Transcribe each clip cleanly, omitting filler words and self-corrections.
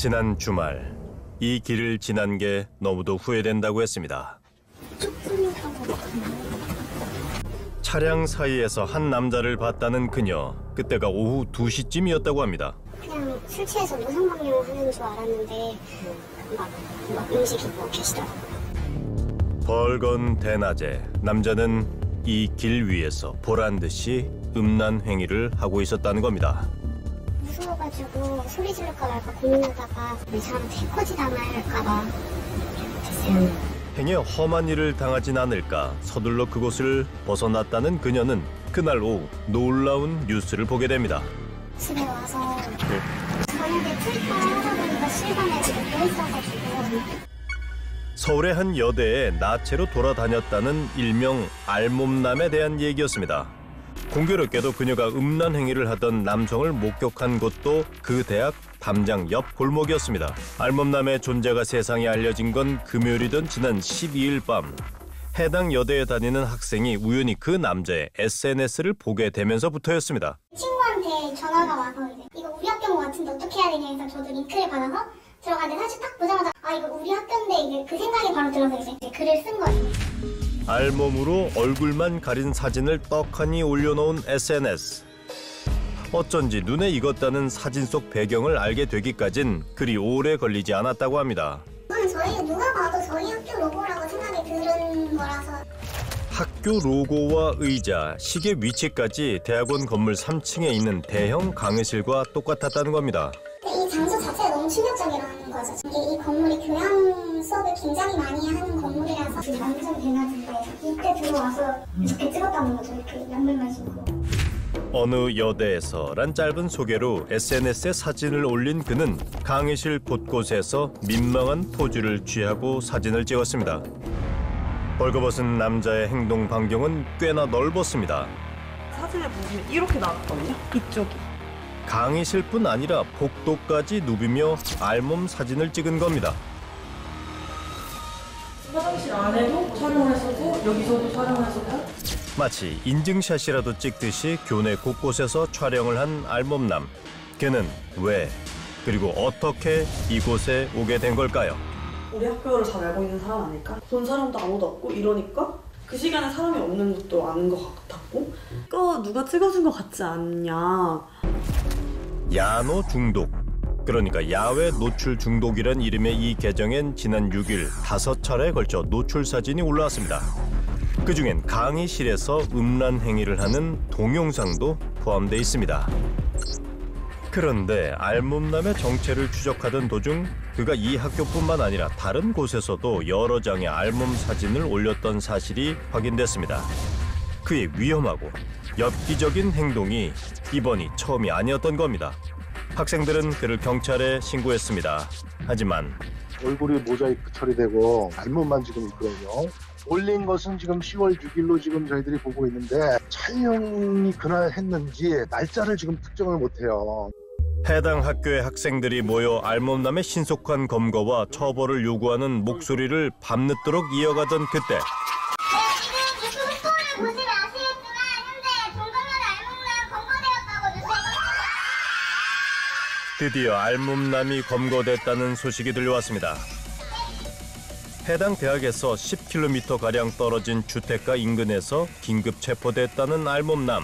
지난 주말 이 길을 지난 게 너무도 후회된다고 했습니다. 차량 사이에서 한 남자를 봤다는 그녀. 그때가 오후 2시쯤이었다고 합니다. 그냥 술 취해서 무상방뇨 하는 줄 알았는데 막 움직이고 계시더라고요. 벌건 대낮에 남자는 이 길 위에서 보란듯이 음란 행위를 하고 있었다는 겁니다. 무서워가지고 소리 지를까 말까 고민하다가 이 사람한테 해코지 당할까 봐 됐어요. 행여 험한 일을 당하진 않을까 서둘러 그곳을 벗어났다는 그녀는 그날 오후 놀라운 뉴스를 보게 됩니다. 집에 와서 저녁에 트리퍼를 하다 보니까 실감에 지금 있어가지고 서울의 한 여대에 나체로 돌아다녔다는 일명 알몸남에 대한 얘기였습니다. 공교롭게도 그녀가 음란 행위를 하던 남성을 목격한 곳도 그 대학 담장 옆 골목이었습니다. 알몸남의 존재가 세상에 알려진 건 금요일이던 지난 12일 밤. 해당 여대에 다니는 학생이 우연히 그 남자의 SNS를 보게 되면서부터였습니다. 친구한테 전화가 와서 이제 이거 우리 학교인 것 같은데 어떻게 해야 되냐 해서 저도 링크를 받아서 들어갔는데 사실 딱 보자마자 아 이거 우리 학교인데 이제 그 생각이 바로 들어서 이제 글을 쓴 거예요. 알몸으로 얼굴만 가린 사진을 떡하니 올려놓은 SNS. 어쩐지 눈에 익었다는 사진 속 배경을 알게 되기까진 그리 오래 걸리지 않았다고 합니다. 저희 누가 봐도 저희 학교 로고라고 생각이 드는 거라서. 학교 로고와 의자, 시계 위치까지 대학원 건물 3층에 있는 대형 강의실과 똑같았다는 겁니다. 이 장소 자체가 너무 충격적이라는 거죠. 이 건물이 교양 수업을 굉장히 많이 하는 건물이라서 완전 대낮인데 이때 들어와서 이렇게 찍었다는 거죠. 이렇게 양말만 신고. 어느 여대에서란 짧은 소개로 SNS에 사진을 올린 그는 강의실 곳곳에서 민망한 포즈를 취하고 사진을 찍었습니다. 벌거벗은 남자의 행동 반경은 꽤나 넓었습니다. 사진을 보시면 이렇게 나왔거든요. 이쪽이. 강의실뿐 아니라 복도까지 누비며 알몸 사진을 찍은 겁니다. 화장실 안에도 촬영을 했었고 여기서도 촬영을 했었고 마치 인증샷이라도 찍듯이 교내 곳곳에서 촬영을 한 알몸남. 그는 왜 그리고 어떻게 이곳에 오게 된 걸까요? 우리 학교를 잘 알고 있는 사람 아닐까? 본 사람도 아무도 없고 이러니까 그 시간에 사람이 없는 것도 아는 것 같았고 그거 누가 찍어준 것 같지 않냐. 야노 중독. 그러니까 야외 노출 중독이란 이름의 이 계정엔 지난 6일 5차례에 걸쳐 노출 사진이 올라왔습니다. 그중엔 강의실에서 음란 행위를 하는 동영상도 포함돼 있습니다. 그런데 알몸남의 정체를 추적하던 도중 그가 이 학교뿐만 아니라 다른 곳에서도 여러 장의 알몸 사진을 올렸던 사실이 확인됐습니다. 그의 위험하고 엽기적인 행동이 이번이 처음이 아니었던 겁니다. 학생들은 그를 경찰에 신고했습니다. 하지만 얼굴이 모자이크 처리되고 알몸만 지금 있거든요. 올린 것은 지금 10월 6일로 지금 저희들이 보고 있는데 촬영이 그날 했는지 날짜를 지금 특정을 못해요. 해당 학교의 학생들이 모여 알몸남의 신속한 검거와 처벌을 요구하는 목소리를 밤늦도록 이어가던 그때 지금 유튜브 스토리를 보시면 아시겠지만 현재 동거면 알몸남 검거되었다고 뉴스에 드디어 알몸남이 검거됐다는 소식이 들려왔습니다. 해당 대학에서 10km가량 떨어진 주택가 인근에서 긴급 체포됐다는 알몸남.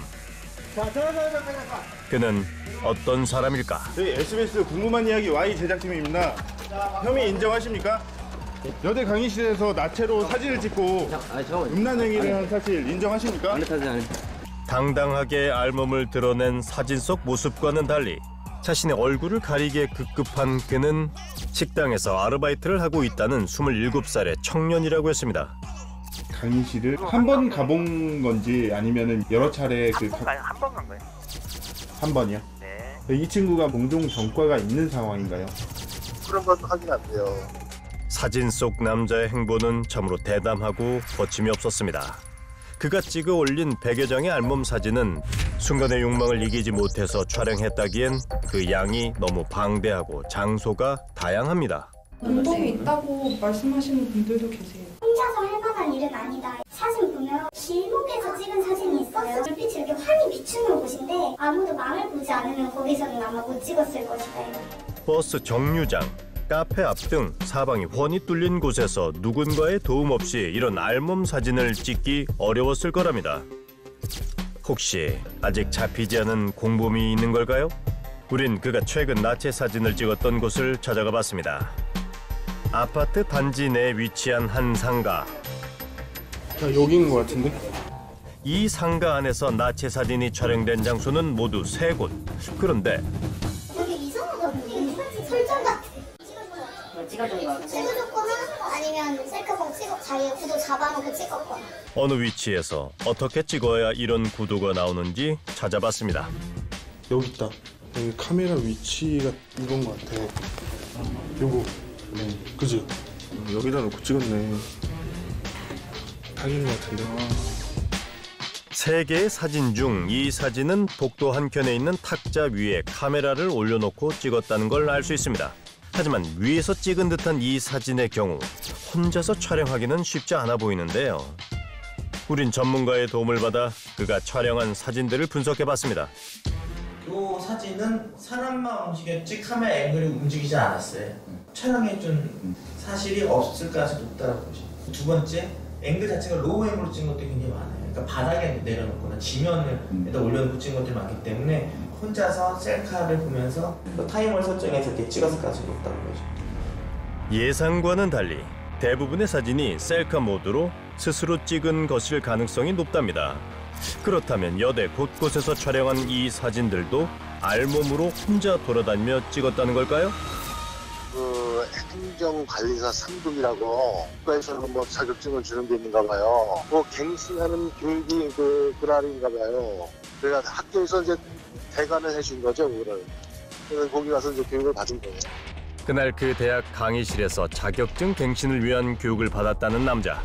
그는 어떤 사람일까? 저희 SBS 궁금한 이야기 Y 제작팀입니다. 혐의 인정하십니까? 여대 강의실에서 나체로 사진을 찍고 음란 행위를 한 사실 인정하십니까? 당당하게 알몸을 드러낸 사진 속 모습과는 달리 자신의 얼굴을 가리기에 급급한 그는 식당에서 아르바이트를 하고 있다는 27살의 청년이라고 했습니다. 강의실을 한 번 가본 건지 아니면은 여러 차례 한 번 간 거예요. 한 번이요? 네. 이 친구가 공동 전과가 있는 상황인가요? 그런 건 확인 안 돼요. 사진 속 남자의 행보는 참으로 대담하고 거침이 없었습니다. 그가 찍어 올린 100여 장의 알몸 사진은 순간의 욕망을 이기지 못해서 촬영했다기엔 그 양이 너무 방대하고 장소가 다양합니다. 운동이 있다고 말씀하시는 분들도 계세요. 혼자서 할 만한 일은 아니다. 사진 보면 길목에서 찍은 사진이 있어요. 불빛이 이렇게 환히 비추는 곳인데 아무도 남을 보지 않으면 거기서는 아마 못 찍었을 것이다. 버스 정류장, 카페 앞 등 사방이 훤히 뚫린 곳에서 누군가의 도움 없이 이런 알몸 사진을 찍기 어려웠을 거랍니다. 혹시 아직 잡히지 않은 공범이 있는 걸까요? 우린 그가 최근 나체 사진을 찍었던 곳을 찾아가 봤습니다. 아파트 단지 내에 위치한 한 상가. 여기인 것 같은데? 이 상가 안에서 나체 사진이 촬영된 장소는 모두 3곳. 그런데 되게 이상하더라고요. 설정 같아. 찍어줬거나 아니면 셀카봉 자기 구도 잡아놓고 찍었거나. 어느 위치에서 어떻게 찍어야 이런 구도가 나오는지 찾아봤습니다. 여기 있다. 여기 카메라 위치가 이건 것 같아. 요거. 그지? 여기다 놓고 찍었네. 당인 것 같은데. 3개의 사진 중 이 사진은 복도 한켠에 있는 탁자 위에 카메라를 올려놓고 찍었다는 걸 알 수 있습니다. 하지만 위에서 찍은 듯한 이 사진의 경우 혼자서 촬영하기는 쉽지 않아 보이는데요. 우린 전문가의 도움을 받아 그가 촬영한 사진들을 분석해봤습니다. 이 사진은 사람만 움직였지 카메라 앵글이 움직이지 않았어요. 촬영해준 사실이 없을 가능성이 높다고 보죠. 두 번째, 앵글 자체가 로우 앵글로 찍은 것들이 굉장히 많아요. 그러니까 바닥에 내려놓거나 지면에다 올려놓고 찍은 것들이 많기 때문에 혼자서 셀카를 보면서 타이머를 설정해서 이렇게 찍었을 가능성이 높다고 보죠. 예상과는 달리 대부분의 사진이 셀카 모드로 스스로 찍은 것일 가능성이 높답니다. 그렇다면 여대 곳곳에서 촬영한 이 사진들도 알몸으로 혼자 돌아다니며 찍었다는 걸까요? 그 행정관리사 3급이라고 국가에서는 뭐 자격증을 주는 데 있는가 봐요. 뭐 갱신하는 교육이 그날인가 봐요. 그래가 학교에서 이제 대관을 해준 거죠, 그거를. 그래서 거기 가서 이제 교육을 받은 거예요. 그날 그 대학 강의실에서 자격증 갱신을 위한 교육을 받았다는 남자.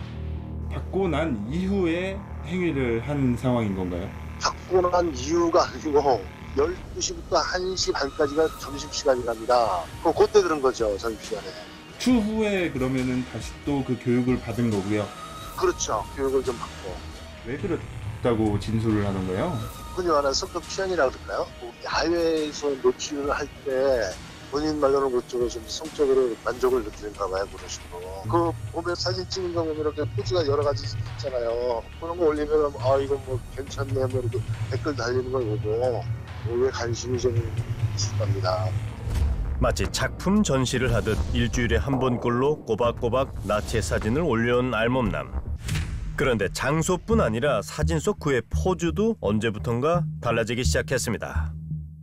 받고 난 이후에 행위를 한 상황인 건가요? 받고 난 이유가 아니고 12시부터 1시 반까지가 점심시간이랍니다. 그때 들은 거죠, 점심시간에. 추후에 그러면은 다시 또 그 교육을 받은 거고요. 그렇죠, 교육을 좀 받고. 왜 그랬다고 진술을 하는 거예요? 흔히 말하는 성적 취향이라고 그럴까요? 야외에서 노출을 할 때 본인 말로는 그쪽으로 좀 성적으로 만족을 느끼는가 봐요, 그런 식으로. 그 보면 사진 찍은 거 보면 이렇게 포즈가 여러 가지 있잖아요. 그런 거 올리면 이거 뭐 괜찮네 뭐 이렇게 댓글 달리는 걸 보고 왜 관심이 좀 있을 겁니다. 마치 작품 전시를 하듯 일주일에 한 번꼴로 꼬박꼬박 나체 사진을 올려온 알몸남. 그런데 장소뿐 아니라 사진 속 그의 포즈도 언제부턴가 달라지기 시작했습니다.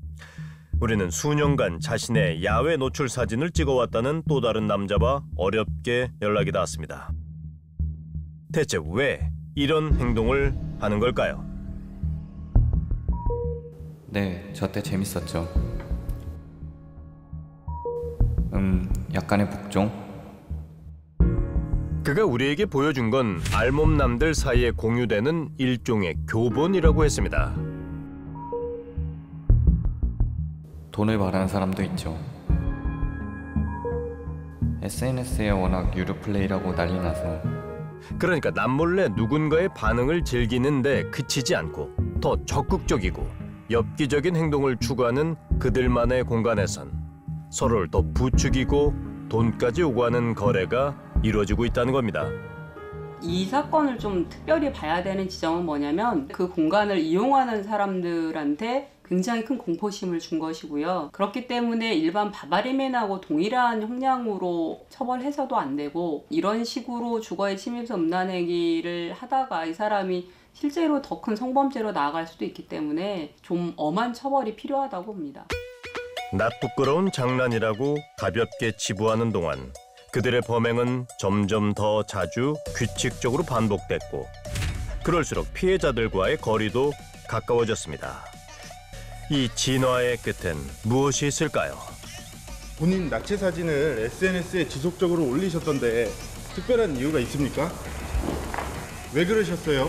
우리는 수년간 자신의 야외 노출 사진을 찍어왔다는 또 다른 남자와 어렵게 연락이 닿았습니다. 대체 왜 이런 행동을 하는 걸까요? 네, 저 때 재밌었죠. 약간의 복종? 그가 우리에게 보여준 건 알몸남들 사이에 공유되는 일종의 교본이라고 했습니다. 돈을 바라는 사람도 있죠. SNS에 워낙 유료 플레이라고 난리 나서 그러니까 남몰래 누군가의 반응을 즐기는데 그치지 않고 더 적극적이고 엽기적인 행동을 추구하는 그들만의 공간에선 서로를 더 부추기고 돈까지 요구하는 거래가 이루어지고 있다는 겁니다. 이 사건을 좀 특별히 봐야 되는 지점은 뭐냐면 그 공간을 이용하는 사람들한테 굉장히 큰 공포심을 준 것이고요. 그렇기 때문에 일반 바바리맨하고 동일한 형량으로 처벌해서도 안 되고 이런 식으로 주거에 침입해서 음란행위를 하다가 이 사람이 실제로 더 큰 성범죄로 나아갈 수도 있기 때문에 좀 엄한 처벌이 필요하다고 봅니다. 낯부끄러운 장난이라고 가볍게 치부하는 동안 그들의 범행은 점점 더 자주 규칙적으로 반복됐고 그럴수록 피해자들과의 거리도 가까워졌습니다. 이 진화의 끝엔 무엇이 있을까요? 본인 나체 사진을 SNS에 지속적으로 올리셨던데 특별한 이유가 있습니까? 왜 그러셨어요?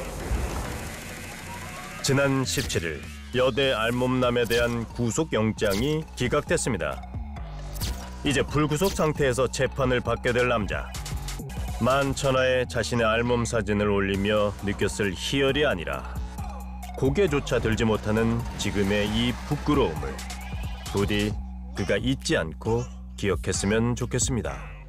지난 17일 여대 알몸남에 대한 구속영장이 기각됐습니다. 이제 불구속 상태에서 재판을 받게 될 남자. 만천하에 자신의 알몸 사진을 올리며 느꼈을 희열이 아니라 고개조차 들지 못하는 지금의 이 부끄러움을 부디 그가 잊지 않고 기억했으면 좋겠습니다.